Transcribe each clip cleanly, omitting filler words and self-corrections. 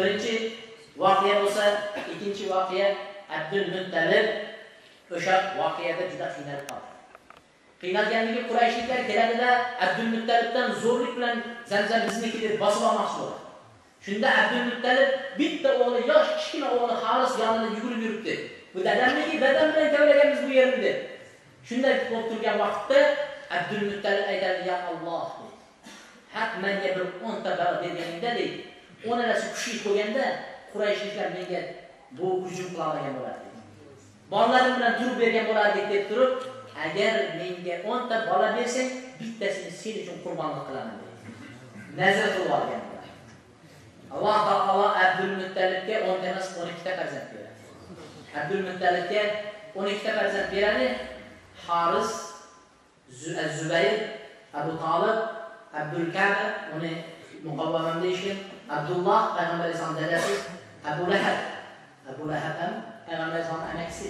birinchi voqea bo'lsa, ikkinchi voqea Abdul Muttalib o'sha voqeada juda qiynalib qoldi. Qiynalganligi Qurayshliklar keladida Abdul Muttalibdan zo'rlik bilan Zamzam bizniki deb bosib olmoqchi bo'ldi. Shunda Abdul Muttalib bitta o'g'li, yosh kichkina o'g'li Haris yonida yugurib yuribdi. Bu dadamniki, dadam bilan kavlaganmiz bu yerni deb. Shunday bo'lib turgan vaqtda Abdul Muttalib aytadi: "Ya Alloh, haq menga bir 10 ta balo berganingda deydi. 10alasi kuchli qo'yganda Qurayshliklar menga bu hujum qila olmagan bo'lardi. Bolalarim bilan turib bergan bo'lardik deb turib, agar menga 10 ta bola bersang, bittasini sen uchun qurbonlik qilaman" dedi. Nazr qilib olgan. Alloh taolo Abdul Muttalibga 10 emas 12 ta farzand beradi. Abdul Muttalibga 12 ta farzand beradi. Haris, Zubayr, Abu Talib, Abdul Ka'ba, uni muqavvamam deyishgan, Abdullah payg'ambar alayhisalom dadasi, Abu Lahab ham payg'ambar alayhisalom amakisi.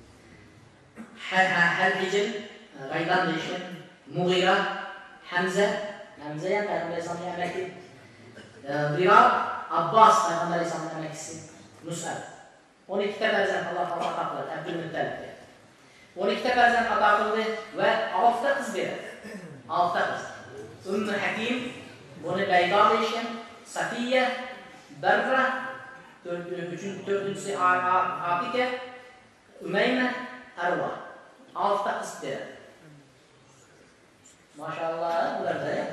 Hal-Hijr, G'aylan deyishgan, Mughira, Hamza ham payg'ambar alayhisalom amaki. Dirar, Abbas payg'ambar alayhisalom amakisi, Mus'ab. 12 ta farzand Alloh taolo ato qildi Abdul Muttalibga. 12 ta farzand ato qildi va 6 ta qiz berdi. 6 ta qiz. Ummu Hakim, buni Baydo deyishgan, Safiya, Barra, 4-chi Atika, Umayma, Arwa. 6 ta qiz berdi. Maşallah, bularda ya.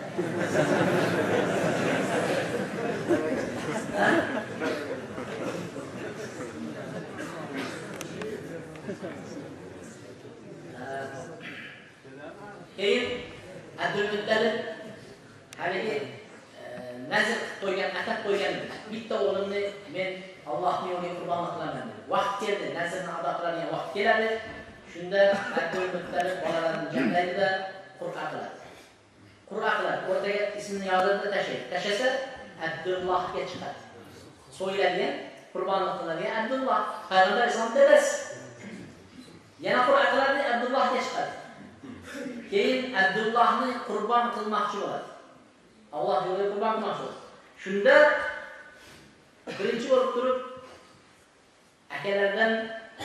Keyin Abdul Muttalib haligi nazr qo'ygan, atab qo'ygan bitta o'g'limni men Allohning yo'liga qurbonlik qilaman dedi. Vaqt keldi, nazrni ado qiladigan vaqt keladi. Shunda Abdul Muttalib bolalarini jamlaydi-da qur'a qiladi. Qur'a qiladi. O'rtaga ismini yozib tashlaydi. Tashlasa Abdullohga chiqadi. So'yiladigan, qurbonlik qiladigan Abdulloh, payg'ambar islom dadasi. Yana qur'a qiladi, Abdullohga chiqadi. Keyin Abdullohni qurbon qilmoqchi bo'ladi. Alloh yo'liga qurbon qilmoqchi bo'ladi. Shunda birinchi bo'lib turib akalardan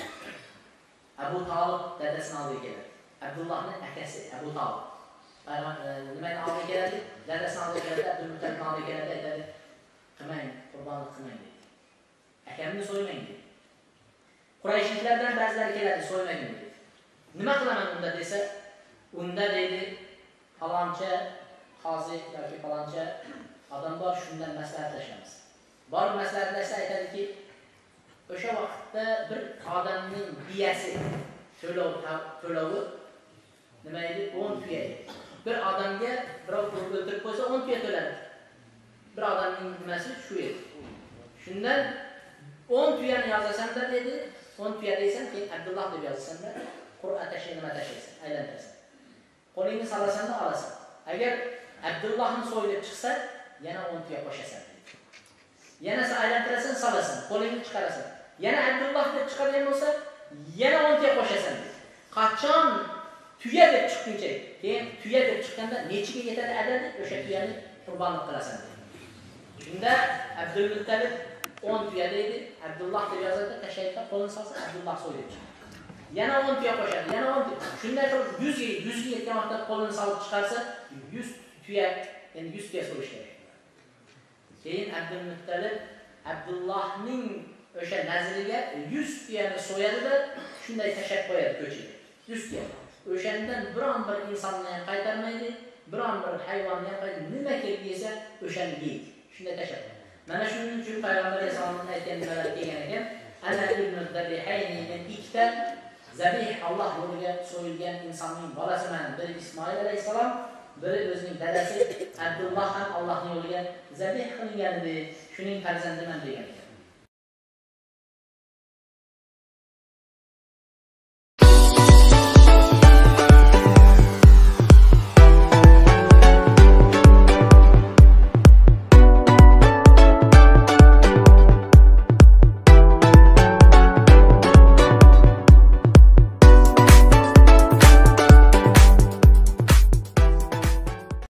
Abu Talib dadasini oldiga keladi. Abdullohning akasi Abu Talib. Nimaga oldiga keladi? Dadasini oldiga keladi, Abdul Muttalibni oldiga keladi, aytadi: "Qilmang, qurbonlik qilmang" deydi. Akamni so'ymang deydi. Qurayshliklardan ba'zilari keladi, so'ymagin deydi. Nima qilaman unda desa, unda deydi faloncha qozi yoki faloncha odam bor, shundan maslahatlashamiz. Bor maslahatlashsa aytadiki, o'sha vaqtda bir odamning biyasi to'lovi nima edi? 10 tuya edi. Bir odamga birov urib o'ldirib qo'ysa 10 tuya to'ladi. Bir odamning nimasi shu edi. Shundan 10 tuyani yozasan-da dedi, 10 tuya deysan, keyin Abdulloh deb yozasan-da, Qur'a tashlaysan, nima tashlaysan, aylantirasan. Qo'lingni solasan-da olasan. Agar Abdullohni so'ylab chiqsa, yana 10 tuya qo'shasan. Yana aylantirasan, solasan, qo'lingni chiqarasan. Yana Abdulloh deb chiqadigan bo'lsa, yana 10 tuya qo'shasan. Qachon tuya deb chiqquncha, keyin tuya deb chiqqanda nechiga yetadi adadi, o'sha tuyani qurbonlik qilasan. Shunda Abdul Muttalib 10 tuya deydi, Abdulloh deb yozadi, tashlaydi, qo'lini solsa Abdulloh so'ylab chiqadi. Yana 10 tuya qo'shadi, yana 10 tuya. Shunday qilib 100 ga yetgan vaqtda qo'lini solib chiqarsa, 100 tuya, endi 100 tuya so'yish kerak. Keyin Abdul Muttalib Abdullohning o'sha nazriga 100 tuyani so'yadi-da, shunday tashab qo'yadi ko'chaga. 100 tuya. O'shandan biron bir insonni ham qaytarmaydi, biron bir hayvonni ham qaytarmaydi. Nima kerak desa, o'shani yeydi. Shunday tashab qo'yadi. Mana shuning uchun payg'ambar alayhisolamning aytgan nimalar kelgan ekan, ana ibn zabihayni min ikkita zabih Alloh yo'liga so'yilgan insonning bolasiman. Biri Ismoil alayhisalom, biri o'zining dadasi Abdulloh ham Allohning yo'liga zabih qilingan edi. Shuning farzandiman degan.